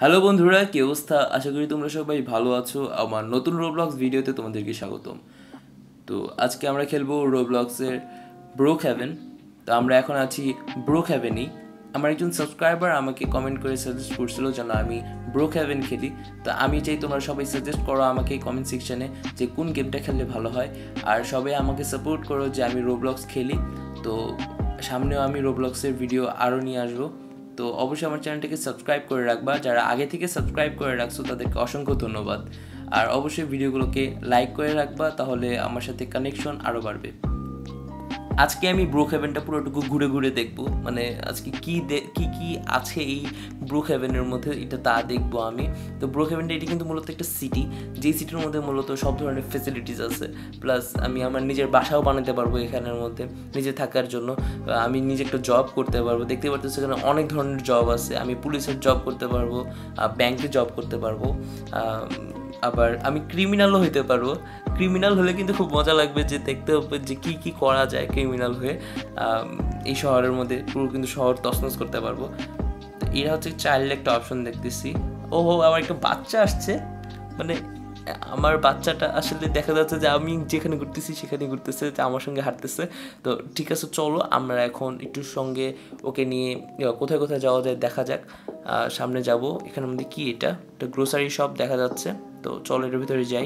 Hello বন্ধুরা, কি অবস্থা? আশা করি তোমরা সবাই ভালো আছো। আমার নতুন রোবলক্স ভিডিওতে তোমাদেরকে স্বাগতম। তো আজকে আমরা খেলবো রোবলক্সের ব্রোক হ্যাভেন। তো আমরা এখন আছি ব্রোক হ্যাভেনই। আমার একজন সাবস্ক্রাইবার আমাকে কমেন্ট করে সাজেস্ট করছিল যেন আমি ব্রোক হ্যাভেন খেলি। তো আমি চাই তোমরা সবাই সাজেস্ট করো আমাকে কমেন্ট সেকশনে যে কোন গেমটা খেললে ভালো হয়, আর সবাই আমাকে সাপোর্ট করো যে আমি রোবলক্স খেলি। তো সামনেও আমি রোবলক্সের ভিডিও আরও নিয়ে আসবো। তো অবশ্যই আমার চ্যানেলটাকে সাবস্ক্রাইব করে রাখবা। যারা আগে থেকে সাবস্ক্রাইব করে রাখছো তাদেরকে অসংখ্য ধন্যবাদ। আর অবশ্যই ভিডিওগুলোকে লাইক করে রাখবা, তাহলে আমার সাথে কানেকশন আরও বাড়বে। আজকে আমি ব্রোক হ্যাভেনটা পুরোটুকু ঘুরে ঘুরে দেখবো, মানে আজকে কি কি আছে এই ব্রোক হ্যাভেনের মধ্যে এটা তা দেখবো আমি। তো ব্রোক হ্যাভেনটা এটি কিন্তু মূলত একটা সিটি, যেই সিটির মধ্যে মূলত সব ধরনের ফেসিলিটিস আছে। প্লাস আমি আমার নিজের বাসাও বানাতে পারবো এখানের মধ্যে নিজে থাকার জন্য। আমি নিজে একটা জব করতে পারবো। দেখতে পারতেছি এখানে অনেক ধরনের জব আছে। আমি পুলিশের জব করতে পারবো, ব্যাংকে জব করতে পারবো, আবার আমি ক্রিমিনালও হইতে পারবো। ক্রিমিনাল হলে কিন্তু খুব মজা লাগবে, যে দেখতে হবে যে কী কী করা যায় ক্রিমিনাল হয়ে। এই শহরের মধ্যে পুরো কিন্তু শহর তছনছ করতে পারবো। তো এরা হচ্ছে চাইল্ড একটা অপশন দেখতেছি। ওহো, আবার একটা বাচ্চা আসছে। মানে আমার বাচ্চাটা আসলে দেখা যাচ্ছে যে আমি যেখানে ঘুরতেছি সেখানে ঘুরতেছে, যে আমার সঙ্গে হাঁটতেছে। তো ঠিক আছে, চলো আমরা এখন একটু সঙ্গে ওকে নিয়ে কোথায় কোথায় যাওয়া যায় দেখা যাক। সামনে যাব। এখানের মধ্যে কি এটা একটা গ্রোসারি শপ দেখা যাচ্ছে। তো চলো এটার ভিতরে যাই।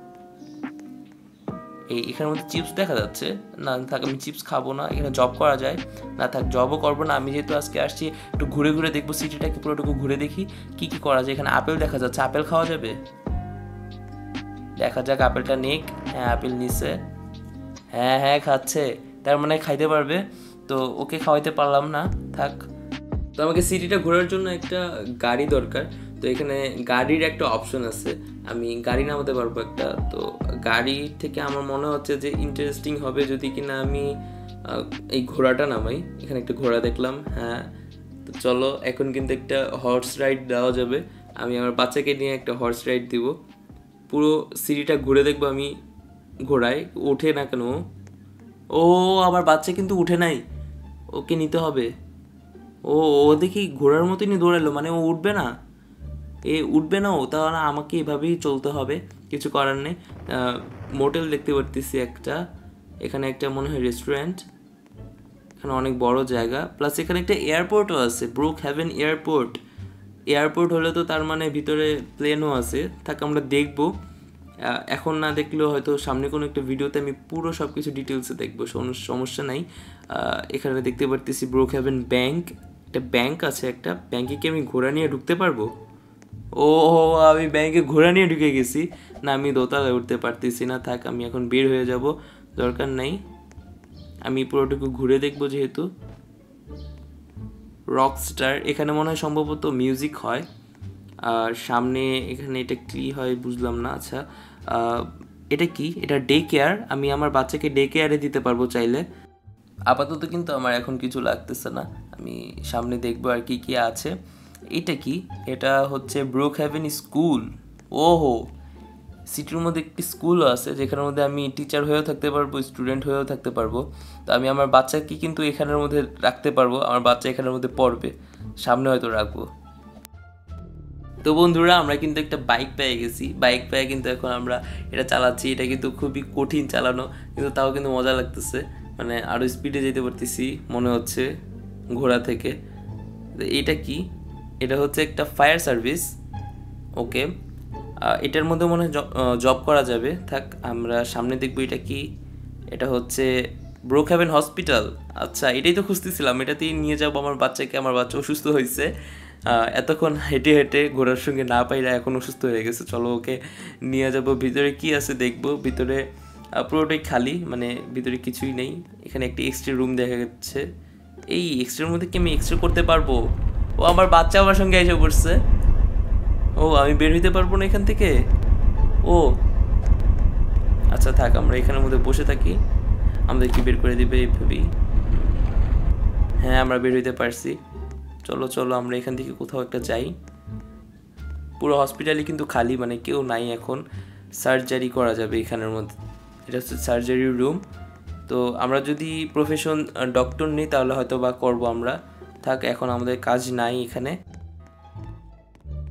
এখানের মধ্যে চিপস দেখা যাচ্ছে। না থাক, আমি চিপস খাবো না। এখানে জব করা যায়। না থাক, জবও করবো না। আমি যেহেতু আজকে আসছি একটু ঘুরে ঘুরে দেখবো সিটিটাকে, পুরোটুকু ঘুরে দেখি কি কি করা যায়। এখানে আপেল দেখা যাচ্ছে, আপেল খাওয়া যাবে। দেখা যাক আপেলটা নিক। হ্যাঁ, আপেল নিচ্ছে। হ্যাঁ হ্যাঁ, খাচ্ছে। তার মানে খাইতে পারবে। তো ওকে খাওয়াইতে পারলাম না, থাক। তো আমাকে সিটিটা ঘোরার জন্য একটা গাড়ি দরকার। তো এখানে গাড়ির একটা অপশন আছে, আমি গাড়ি নামাতে পারবো একটা। তো গাড়ি থেকে আমার মনে হচ্ছে যে ইন্টারেস্টিং হবে যদি কিনা আমি এই ঘোড়াটা নামাই। এখানে একটা ঘোড়া দেখলাম। হ্যাঁ, তো চলো এখন কিন্তু একটা হর্স রাইড দেওয়া যাবে। আমি আমার বাচ্চাকে নিয়ে একটা হর্স রাইড দিব। পুরো সিটিটা ঘুরে দেখবো আমি। ঘোড়ায় ওঠে না কেন? ও, আমার বাচ্চা কিন্তু উঠে নাই, ওকে নিতে হবে। ও ও দেখি ঘোড়ার মতনই দৌড়ালো, মানে ও উঠবে না। উঠবে না ও, তাহলে আমাকে এভাবেই চলতে হবে, কিছু করার নেই। মোটেল দেখতে পারতেছি একটা। এখানে একটা মনে হয় রেস্টুরেন্ট। এখানে অনেক বড় জায়গা, প্লাস এখানে একটা এয়ারপোর্টও আছে, ব্রুক হ্যাভেন এয়ারপোর্ট। এয়ারপোর্ট হলে তো তার মানে ভিতরে প্লেনও আছে। থাক, আমরা দেখবো। এখন না দেখলেও হয়তো সামনে কোনো একটা ভিডিওতে আমি পুরো সব কিছু ডিটেলসে দেখবো, সমস্যা নাই। এখানে দেখতে পারতেছি ব্রুক হ্যাভেন ব্যাংক। একটা ব্যাংক আছে, একটা ব্যাংকে কি আমি ঘোড়া নিয়ে ঢুকতে পারবো? ও, আমি ব্যাংকে ঘোড়া নিয়ে ঢুকে গেছি। না, আমি দোতলায় উঠতে পারতেছি না। থাক, আমি এখন বের হয়ে যাব, দরকার নাই। আমি পুরোটুকু ঘুরে দেখবো যেহেতু। রকস্টার, এখানে মনে হয় সম্ভবত মিউজিক হয়। আর সামনে এখানে এটা কি হয় বুঝলাম না। আচ্ছা, এটা কি? এটা ডে কেয়ার। আমি আমার বাচ্চাকে ডে কেয়ারে দিতে পারবো চাইলে। আপাতত কিন্তু আমার এখন কিছু লাগতেছে না, আমি সামনে দেখবো আর কি কি আছে। এটা কি? এটা হচ্ছে ব্রুক হ্যাভেন স্কুল। ওহো, সিটির মধ্যে একটি স্কুলও আছে যেখানের মধ্যে আমি টিচার হয়েও থাকতে পারবো, স্টুডেন্ট হয়েও থাকতে পারবো। তো আমি আমার বাচ্চাকে কিন্তু এখানের মধ্যে রাখতে পারবো, আমার বাচ্চা এখানের মধ্যে পড়বে, সামনে হয়তো রাখবো। তো বন্ধুরা, আমরা কিন্তু একটা বাইক পেয়ে গেছি। বাইক পেয়ে কিন্তু এখন আমরা এটা চালাচ্ছি। এটা কিন্তু খুবই কঠিন চালানো, কিন্তু তাও কিন্তু মজা লাগতেছে। মানে আরও স্পিডে যেতে পারতেছি মনে হচ্ছে ঘোড়া থেকে। এটা কি? এটা হচ্ছে একটা ফায়ার সার্ভিস। ওকে, এটার মধ্যে মনে হয় জব করা যাবে। থাক, আমরা সামনে দেখবো। এটা কি? এটা হচ্ছে ব্রুক হ্যাভেন হসপিটাল। আচ্ছা, এটাই তো খুঁজতেছিলাম। এটাতেই নিয়ে যাবো আমার বাচ্চাকে। আমার বাচ্চা অসুস্থ হয়েছে, এতক্ষণ হেঁটে হেঁটে ঘোড়ার সঙ্গে না পাইরা এখন অসুস্থ হয়ে গেছে। চলো ওকে নিয়ে যাবো। ভিতরে কি আছে দেখবো। ভিতরে পুরোটাই খালি, মানে ভিতরে কিছুই নেই। এখানে একটি এক্সট্রা রুম দেখা যাচ্ছে। এই এক্সট্রার মধ্যে কি আমি এক্সট্রা করতে পারবো? ও, আমার বাচ্চা আমার সঙ্গে এসে পড়ছে। ও, আমি বের হইতে পারবো না এখান থেকে। ও আচ্ছা, থাক, আমরা এখানের মধ্যে বসে থাকি। আমাদের কি বের করে দিবে এইভাবেই? হ্যাঁ, আমরা বের হইতে পারছি। চলো চলো, আমরা এখান থেকে কোথাও একটা যাই। পুরো হসপিটালই কিন্তু খালি, মানে কেউ নাই এখন। সার্জারি করা যাবে এখানের মধ্যে। এটা হচ্ছে সার্জারি রুম। তো আমরা যদি প্রফেশন ডক্টর নিই তাহলে হয়তো বা করবো আমরা। থাক, এখন আমাদের কাজ নাই এখানে।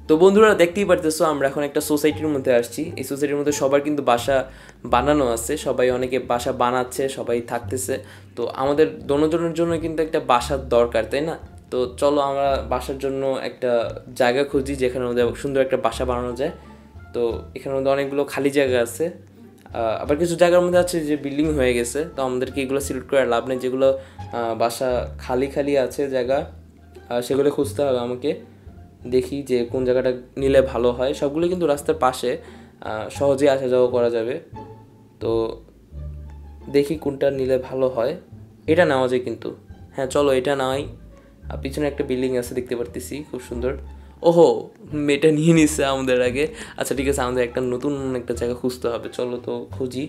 তো বন্ধুরা দেখতেই পারতেছো আমরা এখন একটা সোসাইটির মধ্যে আসছি। এই সোসাইটির মধ্যে সবার কিন্তু বাসা বানানো আছে, সবাই অনেকে বাসা বানাচ্ছে, সবাই থাকতেছে। তো আমাদের দোনোজনের জন্য কিন্তু একটা বাসার দরকার, তাই না? তো চলো আমরা বাসার জন্য একটা জায়গা খুঁজি যেখানে মধ্যে সুন্দর একটা বাসা বানানো যায়। তো এখানের মধ্যে অনেকগুলো খালি জায়গা আছে, আবার কিছু জায়গার মধ্যে আছে যে বিল্ডিং হয়ে গেছে। তো আমাদেরকে এগুলো সিলেক্ট করে লাভ নেই, যেগুলো বাসা খালি খালি আছে জায়গা, সেগুলো খুঁজতে হবে আমাকে। দেখি যে কোন জায়গাটা নিলে ভালো হয়। সবগুলো কিন্তু রাস্তার পাশে, সহজে আসা যাওয়া করা যাবে। তো দেখি কোনটা নিলে ভালো হয়। এটা নেওয়া যায় কিন্তু, হ্যাঁ চলো এটা নেওয়াই। পিছনে একটা বিল্ডিং আছে দেখতে পারতেছি, খুব সুন্দর। ওহো, এটা নিয়ে নিচ্ছে আমাদের আগে। আচ্ছা ঠিক আছে, আমাদের একটা নতুন একটা জায়গা খুঁজতে হবে, চলো তো খুঁজি।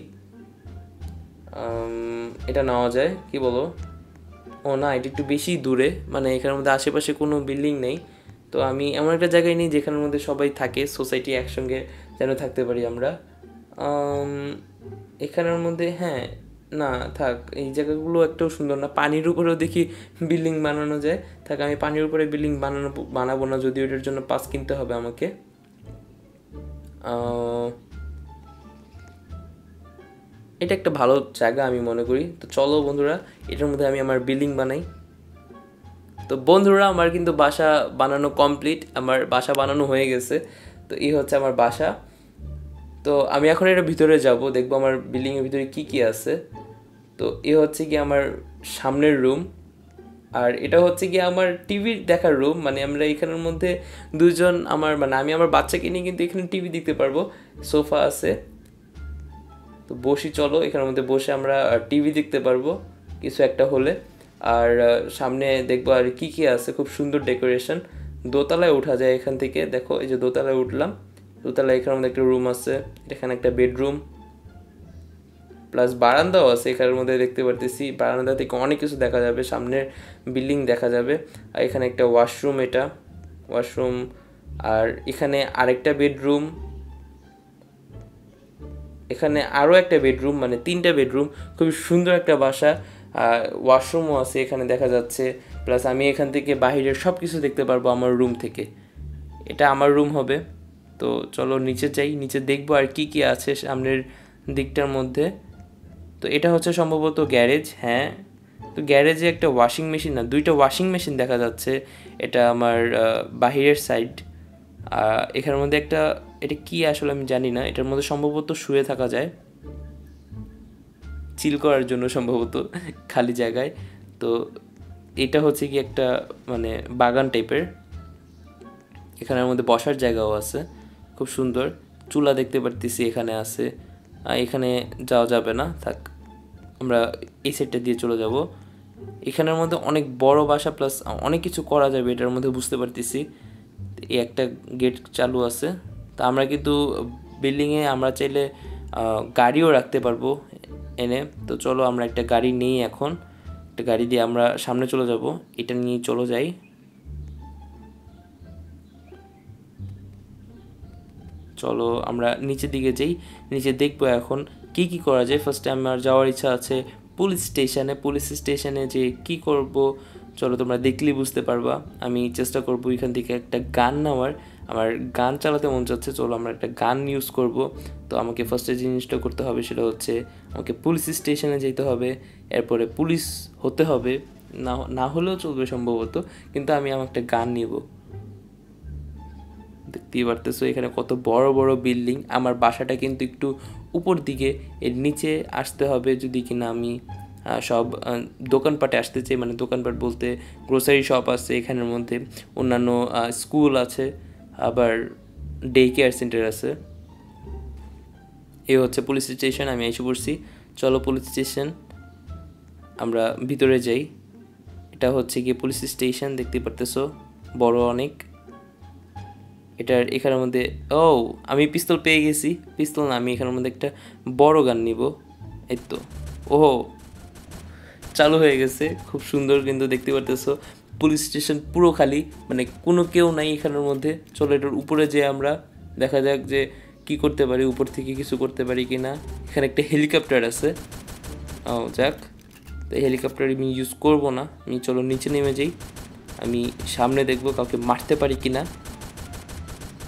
এটা নেওয়া যায় কি বলো? ও না, এটা একটু বেশি দূরে, মানে এখানের মধ্যে আশেপাশে কোনো বিল্ডিং নেই। তো আমি এমন একটা জায়গায় নিই যেখানের মধ্যে সবাই থাকে, সোসাইটি একসঙ্গে যেন থাকতে পারি আমরা। এখানের মধ্যে হ্যাঁ, না থাক, এই জায়গাগুলো একটাও সুন্দর না। পানির উপরেও দেখি বিল্ডিং বানানো যায়, থাক আমি পানির উপরে বিল্ডিং বানাবো না, যদিও এটার জন্য পাস কিনতে হবে আমাকে। এটা একটা ভালো জায়গা আমি মনে করি। তো চলো বন্ধুরা, এটার মধ্যে আমি আমার বিল্ডিং বানাই। তো বন্ধুরা আমার কিন্তু বাসা বানানো কমপ্লিট, আমার বাসা বানানো হয়ে গেছে। তো এই হচ্ছে আমার বাসা। তো আমি এখন এর ভিতরে যাব, দেখবো আমার বিল্ডিংয়ের ভিতরে কি কি আছে। তো এ হচ্ছে কি আমার সামনের রুম, আর এটা হচ্ছে কি আমার টিভি দেখার রুম। মানে আমরা এখানের মধ্যে দুজন, আমার মানে আমি আমার বাচ্চাকে নিয়ে কিন্তু এখানে টিভি দেখতে পারবো। সোফা আছে, তো বসি, চলো এখানের মধ্যে বসে আমরা টিভি দেখতে পারবো কিছু একটা হলে। আর সামনে দেখবো আর কি কি আছে, খুব সুন্দর ডেকোরেশন। দোতলায় ওঠা যায় এখান থেকে, দেখো এই যে দোতলায় উঠলাম। দোতলায় এখানের মধ্যে একটা রুম আছে, এখানে একটা বেডরুম প্লাস বারান্দাও আছে এখানের মধ্যে দেখতে পারতেছি। বারান্দা থেকে অনেক কিছু দেখা যাবে, সামনের বিল্ডিং দেখা যাবে। আর এখানে একটা ওয়াশরুম, এটা ওয়াশরুম। আর এখানে আরেকটা বেডরুম, এখানে আরও একটা বেডরুম, মানে 3টা বেডরুম। খুবই সুন্দর একটা বাসা। ওয়াশরুমও আছে এখানে দেখা যাচ্ছে, প্লাস আমি এখান থেকে বাহিরের সব কিছু দেখতে পারবো আমার রুম থেকে। এটা আমার রুম হবে। তো চলো নিচে যাই, নিচে দেখবো আর কি কি আছে সামনের দিকটার মধ্যে। তো এটা হচ্ছে সম্ভবত গ্যারেজ, হ্যাঁ। তো গ্যারেজে একটা ওয়াশিং মেশিন, না 2টা ওয়াশিং মেশিন দেখা যাচ্ছে। এটা আমার বাহিরের সাইড। এখানের মধ্যে একটা, এটা কি আসলে আমি জানি না, এটার মধ্যে সম্ভবত শুয়ে থাকা যায়, চিল করার জন্য সম্ভবত, খালি জায়গায়। তো এটা হচ্ছে কি একটা মানে বাগান টাইপের। এখানের মধ্যে বসার জায়গাও আছে, খুব সুন্দর। চুলা দেখতে পারতেছি এখানে আছে। এখানে যাওয়া যাবে না, থাক আমরা এই সাইডটা দিয়ে চলে যাব। এখানের মধ্যে অনেক বড় বাসা, প্লাস অনেক কিছু করা যাবে এটার মধ্যে, বুঝতে পারতেছি। এই একটা গেট চালু আছে। তা আমরা কিন্তু বিল্ডিংয়ে আমরা চাইলে গাড়িও রাখতে পারবো এনে। তো চলো আমরা একটা গাড়ি নিই এখন, একটা গাড়ি দিয়ে আমরা সামনে চলে যাব। এটা নিয়ে চলে যাই। চলো আমরা নিচের দিকে যাই, নিচে দেখবো এখন কি কি করা যায়। ফার্স্টে আমার যাওয়ার ইচ্ছা আছে পুলিশ স্টেশনে। পুলিশ স্টেশনে যে কি করব চলো তোমরা দেখলেই বুঝতে পারবা। আমি চেষ্টা করব এখান থেকে একটা গান নেওয়ার, আমার গান চালাতে মন চাচ্ছে। চলো আমরা একটা গান ইউজ করব। তো আমাকে ফার্স্টে জিনিসটা করতে হবে সেটা হচ্ছে আমাকে পুলিশ স্টেশনে যেতে হবে, এরপরে পুলিশ হতে হবে। না না হলেও চলবে সম্ভবত, কিন্তু আমি আমার একটা গান নিব। দেখতেই পারতেছো এখানে কত বড় বড় বিল্ডিং। আমার বাসাটা কিন্তু একটু উপর দিকে, এর নিচে আসতে হবে যদি কিনা আমি সব দোকানপাটে আসতে চাই। মানে দোকানপাট বলতে গ্রোসারি শপ আছে এখানের মধ্যে, অন্যান্য স্কুল আছে, আবার ডে কেয়ার সেন্টার আছে। এই হচ্ছে পুলিশ স্টেশন, আমি এসে পড়ছি। চলো পুলিশ স্টেশন, আমরা ভিতরে যাই। এটা হচ্ছে গিয়ে পুলিশ স্টেশন, দেখতে পারতেছো বড় অনেক। এটার এখানের মধ্যে আমি পিস্তল পেয়ে গেছি। পিস্তল না, আমি এখানের মধ্যে একটা বড় গান নিব। এই তো, ওহো চালু হয়ে গেছে, খুব সুন্দর। কিন্তু দেখতে পারতেছো পুলিশ স্টেশন পুরো খালি, মানে কোনো কেউ নাই এখানের মধ্যে। চলো এটার উপরে যেয়ে আমরা দেখা যাক যে কি করতে পারি, উপর থেকে কিছু করতে পারি কি না। এখানে একটা হেলিকপ্টার আছে, যাক। তো হেলিকপ্টার আমি ইউজ করব না, আমি চলো নিচে নেমে যাই। আমি সামনে দেখবো কাউকে মারতে পারি কি না।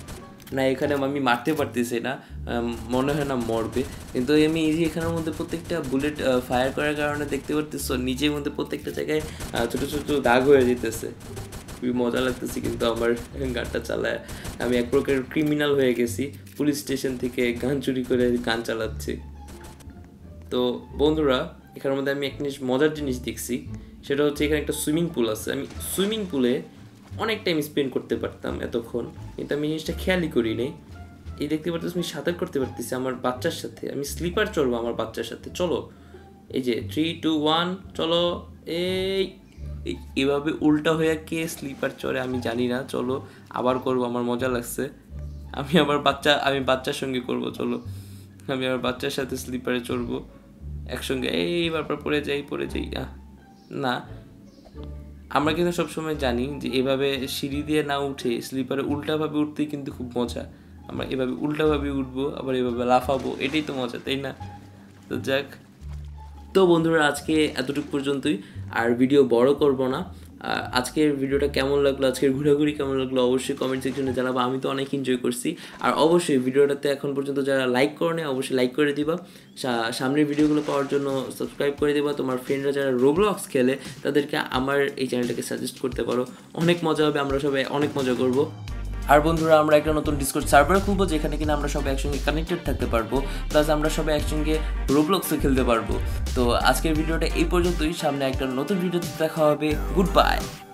না এখানে আমি মারতে পারতেছি না, মনে হয় না মরবে। কিন্তু আমি এই যে এখানের মধ্যে প্রত্যেকটা বুলেট ফায়ার করার কারণে দেখতে পারতেছো নিজের মধ্যে প্রত্যেকটা জায়গায় ছোটো ছোটো দাগ হয়ে যেতেছে। খুবই মজা লাগতেছে কিন্তু আমার গানটা চালায়। আমি এক প্রকার ক্রিমিনাল হয়ে গেছি, পুলিশ স্টেশন থেকে গান চুরি করে গান চালাচ্ছি। তো বন্ধুরা এখানের মধ্যে আমি একটা মজার জিনিস দেখছি, সেটা হচ্ছে এখানে একটা সুইমিং পুল আছে। আমি সুইমিং পুলে অনেক টাইম স্পেন্ড করতে পারতাম এতক্ষণ, কিন্তু আমি জিনিসটা খেয়ালই করি নাই। এই দেখতে পারতেছি আমি সাঁতার করতে পারতেছি আমার বাচ্চার সাথে, আমি স্লিপার চড়বো আমার বাচ্চার সাথে। চলো এই যে 3, 2, 1 চলো। এইভাবে উল্টা হয়ে কে স্লিপার চড়ে আমি জানি না, চলো আবার করবো, আমার মজা লাগছে। আমি বাচ্চার সঙ্গে করব, চলো আমি আমার বাচ্চার সাথে স্লিপারে চড়বো একসঙ্গে। এইবার পড়ে যাই না, আমরা কিন্তু সবসময় জানি যে এভাবে সিঁড়ি দিয়ে না উঠে স্লিপারে উল্টাভাবে উঠতেই কিন্তু খুব মজা। আমরা এভাবে উল্টাভাবে উঠবো, আবার এভাবে লাফাবো, এটাই তো মজা, তাই না? তো যাক, তো বন্ধুরা আজকে এতটুকু পর্যন্তই, আর ভিডিও বড় করব না। আজকের ভিডিওটা কেমন লাগলো, আজকের ঘোরাঘুরি কেমন লাগলো অবশ্যই কমেন্ট সেকশনে জানাবো। আমি তো অনেক এনজয় করছি। আর অবশ্যই ভিডিওটাতে এখন পর্যন্ত যারা লাইক করোনি অবশ্যই লাইক করে দিবা, সামনের ভিডিওগুলো পাওয়ার জন্য সাবস্ক্রাইব করে দিবা। তোমার ফ্রেন্ডরা যারা রোবলক্স খেলে তাদেরকে আমার এই চ্যানেলটাকে সাজেস্ট করতে পারো, অনেক মজা হবে, আমরা সবাই অনেক মজা করব। আর বন্ধুরা আমরা একটা নতুন ডিসকর্ড সার্ভার খুলবো, যেখানে কিনা আমরা সবাই একসঙ্গে কানেক্টেড থাকতে পারবো, প্লাস আমরা সবাই একসঙ্গে রোবলক্সে খেলতে পারবো। তো আজকের ভিডিওটা এই পর্যন্তই, সামনে একটা নতুন ভিডিওতে দেখা হবে। Good by.